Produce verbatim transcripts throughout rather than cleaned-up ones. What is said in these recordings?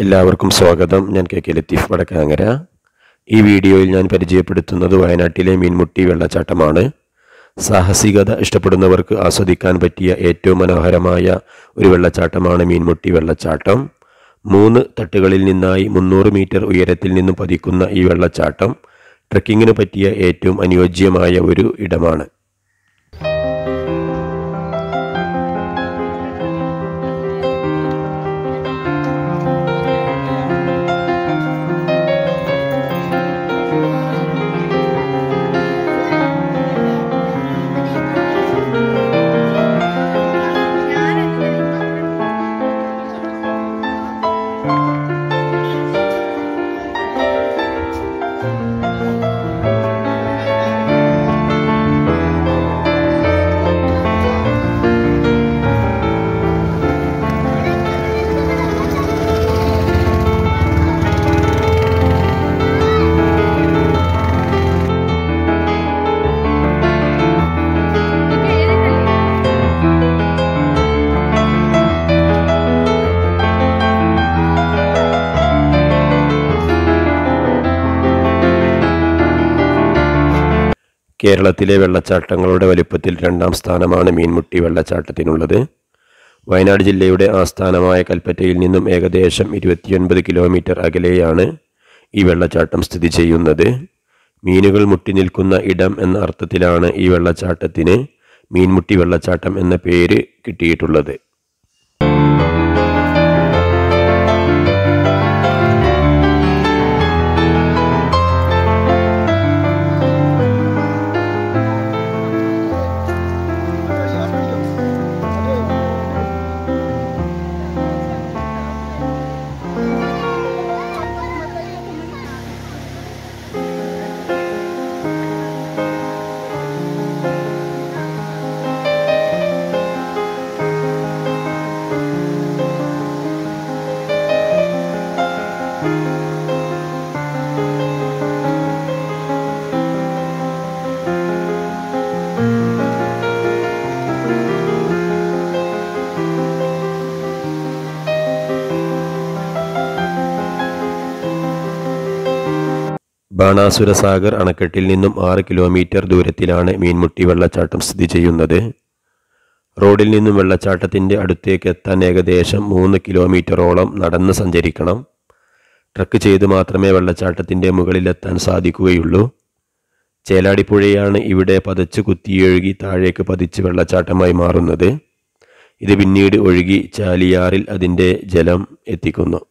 എല്ലാവർക്കും സ്വാഗതം. ഞാൻ kklatheefvadakkangara. ഈ വീഡിയോയിൽ ഞാൻ പരിചയപ്പെടുത്തുന്നത് വയനാട്ടിലെ മീൻമുട്ടി വെള്ളച്ചാട്ടമാണ്. സാഹസികത ഇഷ്ടപ്പെടുന്നവർക്ക് ആസ്വദിക്കാൻ പറ്റിയ ഏറ്റവും മനോഹരമായ ഒരു വെള്ളച്ചാട്ടമാണ് മീൻമുട്ടി വെള്ളച്ചാട്ടം. മൂന്ന് തട്ടുകളിൽ നിന്നായി മുന്നൂറ് മീറ്റർ ഉയരത്തിൽ നിന്നും പതിക്കുന്ന ഈ വെള്ളച്ചാട്ടം ട്രെക്കിങ്ങിന് പറ്റിയ ഏറ്റവും അനുയോജ്യമായ ഒരു ഇടമാണ്. കേരളത്തിലെ വെള്ളച്ചാട്ടങ്ങളുടെ വലിപ്പത്തിൽ രണ്ടാം സ്ഥാനമാണ് മീൻമുട്ടി വെള്ളച്ചാട്ടത്തിനുള്ളത്. വയനാട് ജില്ലയുടെ ആസ്ഥാനമായ കൽപ്പറ്റയിൽ നിന്നും ഏകദേശം ഇരുപത്തിയൊൻപത് കിലോമീറ്റർ അകലെയാണ് ഈ വെള്ളച്ചാട്ടം സ്ഥിതി ചെയ്യുന്നത്. മീനുകൾ മുട്ടി നിൽക്കുന്ന ഇടം എന്ന അർത്ഥത്തിലാണ് ഈ വെള്ളച്ചാട്ടത്തിന് മീൻമുട്ടി വെള്ളച്ചാട്ടം എന്ന പേര് കിട്ടിയിട്ടുള്ളത്. ബാണാസുര സാഗർ അണക്കെട്ടിൽ നിന്നും ആറ് കിലോമീറ്റർ ദൂരത്തിലാണ് മീൻമുട്ടി വെള്ളച്ചാട്ടം സ്ഥിതി ചെയ്യുന്നത്. റോഡിൽ നിന്നും വെള്ളച്ചാട്ടത്തിൻ്റെ അടുത്തേക്ക് എത്താൻ ഏകദേശം മൂന്ന് കിലോമീറ്ററോളം നടന്ന് സഞ്ചരിക്കണം. ട്രക്ക് ചെയ്ത് മാത്രമേ വെള്ളച്ചാട്ടത്തിൻ്റെ മുകളിലെത്താൻ സാധിക്കുകയുള്ളൂ. ചേലാടിപ്പുഴയാണ് ഇവിടെ പതച്ച് കുത്തിയൊഴുകി താഴേക്ക് പതിച്ച് വെള്ളച്ചാട്ടമായി മാറുന്നത്. ഇത് പിന്നീട് ഒഴുകി ചാലിയാറിൽ അതിൻ്റെ ജലം എത്തിക്കുന്നു.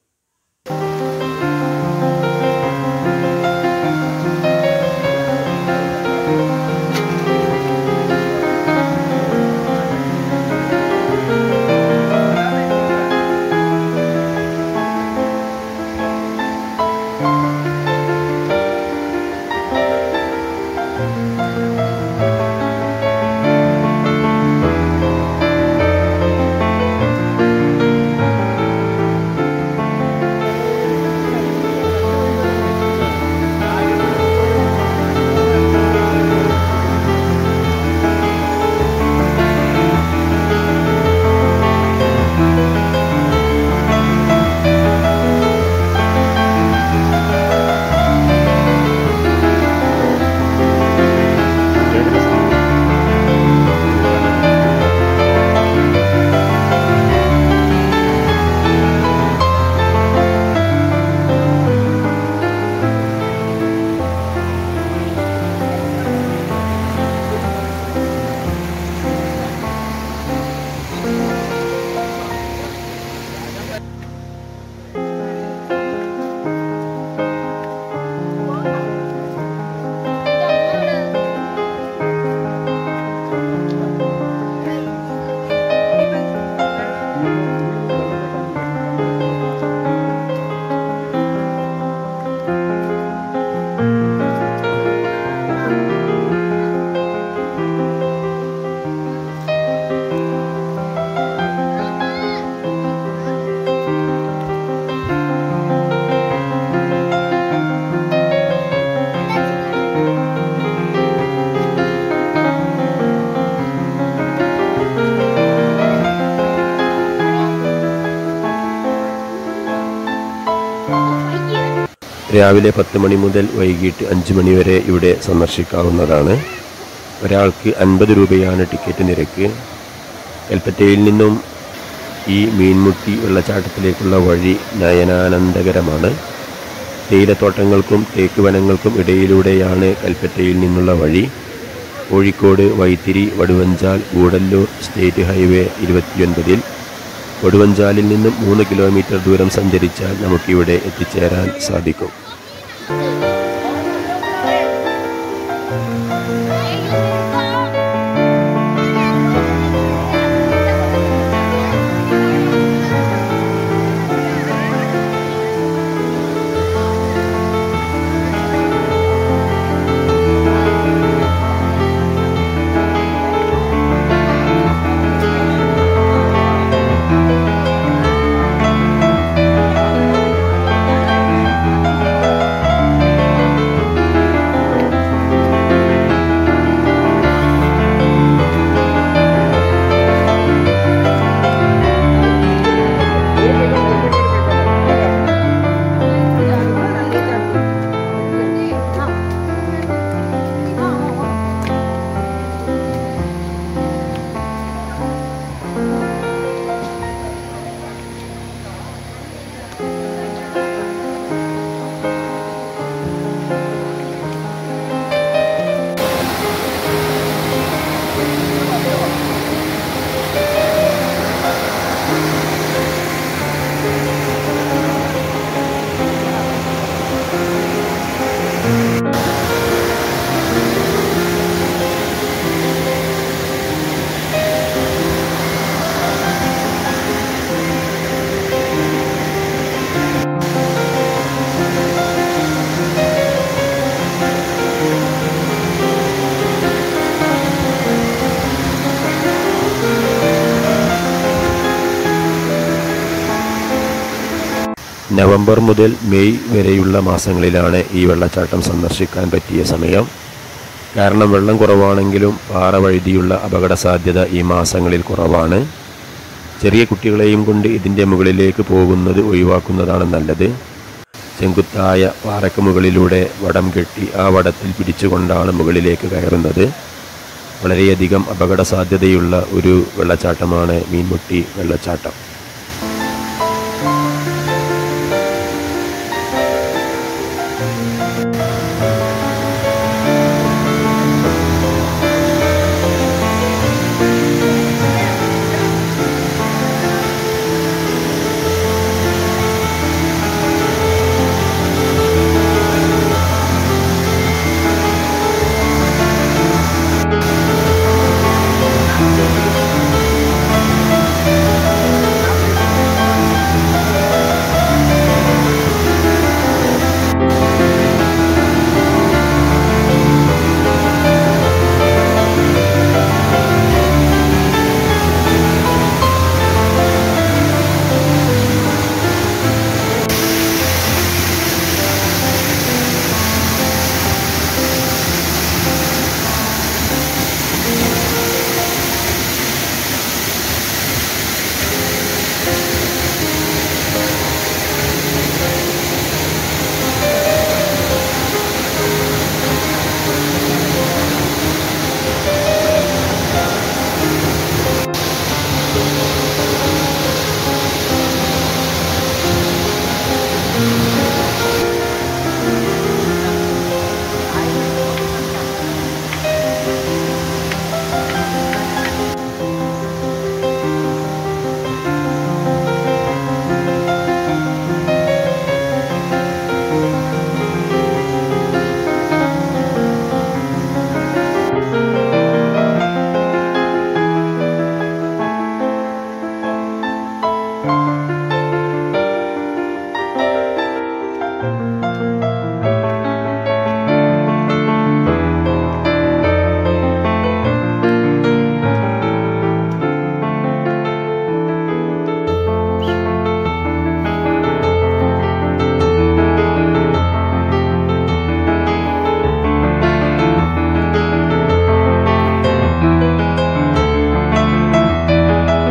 രാവിലെ പത്ത് മണി മുതൽ വൈകിട്ട് അഞ്ച് മണി വരെ ഇവിടെ സന്ദർശിക്കാവുന്നതാണ്. ഒരാൾക്ക് അൻപത് രൂപയാണ് ടിക്കറ്റ് നിരക്ക്. കൽപ്പറ്റയിൽ നിന്നും ഈ മീൻമുട്ടി വെള്ളച്ചാട്ടത്തിലേക്കുള്ള വഴി നയനാനന്ദകരമാണ്. തേയിലത്തോട്ടങ്ങൾക്കും തേക്ക് വനങ്ങൾക്കും ഇടയിലൂടെയാണ് കൽപ്പറ്റയിൽ നിന്നുള്ള വഴി. കോഴിക്കോട് വൈത്തിരി വടുവഞ്ചാൽ ഗൂഡല്ലൂർ സ്റ്റേറ്റ് ഹൈവേ ഇരുപത്തിയൊൻപതിൽ വടുവഞ്ചാലിൽ നിന്നും മൂന്ന് കിലോമീറ്റർ ദൂരം സഞ്ചരിച്ചാൽ നമുക്കിവിടെ എത്തിച്ചേരാൻ സാധിക്കും. നവംബർ മുതൽ മെയ് വരെയുള്ള മാസങ്ങളിലാണ് ഈ വെള്ളച്ചാട്ടം സന്ദർശിക്കാൻ പറ്റിയ സമയം. കാരണം വെള്ളം കുറവാണെങ്കിലും പാറ വഴുതിയുള്ള അപകട സാധ്യത ഈ മാസങ്ങളിൽ കുറവാണ്. ചെറിയ കുട്ടികളെയും കൊണ്ട് ഇതിൻ്റെ മുകളിലേക്ക് പോകുന്നത് ഒഴിവാക്കുന്നതാണ് നല്ലത്. ചെങ്കുത്തായ പാറയ്ക്ക് മുകളിലൂടെ വടം കെട്ടി ആ വടത്തിൽ പിടിച്ചുകൊണ്ടാണ് മുകളിലേക്ക് കയറുന്നത്. വളരെയധികം അപകട സാധ്യതയുള്ള ഒരു വെള്ളച്ചാട്ടമാണ് മീൻമുട്ടി വെള്ളച്ചാട്ടം.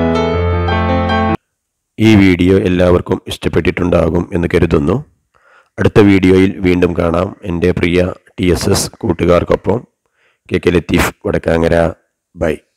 ഈ വീഡിയോ എല്ലാവർക്കും ഇഷ്ടപ്പെട്ടിട്ടുണ്ടാകും എന്ന് കരുതുന്നു. അടുത്ത വീഡിയോയിൽ വീണ്ടും കാണാം. എൻ്റെ പ്രിയ ടി എസ് എസ് കൂട്ടുകാർക്കൊപ്പം K K Latheef Vadakkangara. By.